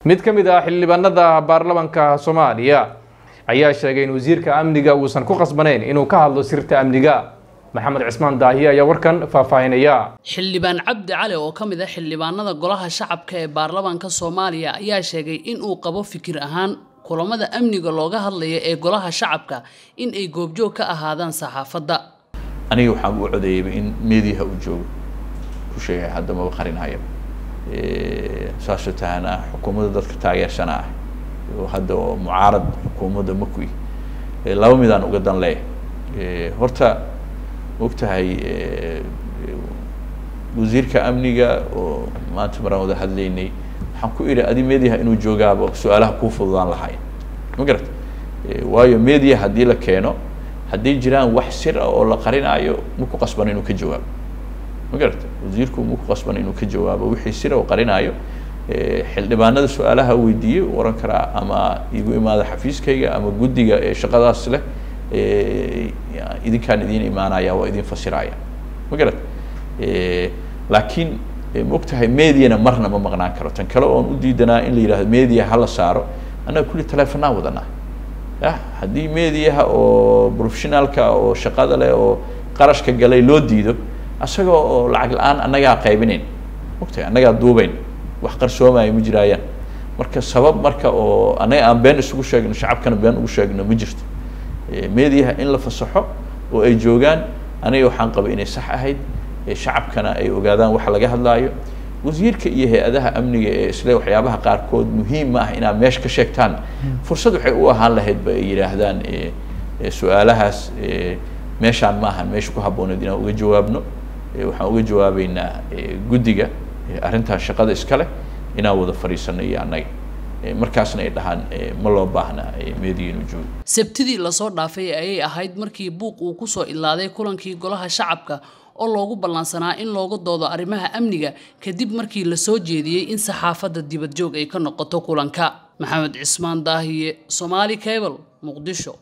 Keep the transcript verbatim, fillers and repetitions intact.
mid ka mid ah xildhibaanada baarlamaanka Soomaaliya ayaa sheegay in wasiirka amniga uusan ku qasbanayn inuu ka hadlo sirta amniga. Maxamed Cismaan Daahiye ayaa warkan faahfaahinaya. Xildhibaan Cabdi Cali oo ka mid ah xildhibaanada golaha shacabka ee baarlamaanka Soomaaliya ayaa sheegay in uu qabo fikir ahaan kulamada amniga looga hadlayo ee golaha shacabka in ay goobjoog ka ahaadaan saxaafadda. aniga waxaan u codeeyay in meediyaha uu joogo ku sheegay hadda ma qarinayo ee saashatana xukuumadda dadka taageersan ah oo hadda mucaarad xukuumadda ma ku ee laba midaan uga dan leeyahay ee horta ogtahay ee wasiirka amniga oo maanta maraan wada hadlaynay waxaan ku iri adi meediyaha inuu joogaabo su'aalaha ku fududaan lahayn ma garat waayo meediyaha hadii la keeno haddii jiraan wax sir ah oo la qarinayo ma ku qasban inuu ka jawaabo ma garat wasiirku ma ku qasban inuu ka jawaabo wixii sir ah oo qarinayo ee xildhibaanada su'aalaha weydiiyay waran kara ama igu imaada xafiiskayga ama guddiga ee shaqadaas leh ee idinkaan idin imaanaya waa idin fasiraya ma garat ee laakiin mogtahay meediyana marna ma maqnaan karo tan kale oo u diidanaa in la yiraahdo meediya hala saaro anaga kulli telefoonaa wadana ah hadii meediyaha oo professionalka oo shaqada leh oo qarashka galay loo diido asaga oo lacag la'aan anaga qaybinayn mogtahay anaga duubayn wax qarsoomay ma jirayaan marka sabab marka oo anaga aan been isugu sheegno shacabkana been ugu sheegno ma jirto meediyaha in la fasaxo oo ay joogaan aniga waxaan qabay inay sax ahayd shacabkana ay ogaadaan waxa laga hadlaayo wasiirka iyo hay'adaha amniga ee isla waxyaabaha qaar kood muhiim ah in aan meesh ka sheegtaan fursad waxay u ahaan lahayd ba ay yiraahdaan ee su'aalahaas ee meeshaan ma ahan meesh ku habooneed inaan uga jawaabno waxaan uga jawaabaynaa guddiga arrinta shaqada iska leh inaan wada fariisano iyo anaga markaasna ay dhahaan ma loo baahna meediyiin u joogo sabtidii la soo dhaafay ayay ahayd markii buuq uu ku soo ilaaday kulankii golaha shacabka oo loogu ballansanaa in looga doodo arrimaha amniga kadib markii la soo jeediyay in saxaafadda dibad joog ay ka noqoto kulanka. Maxamed Cismaan Daahiye, Somali Cable, Muqdisho.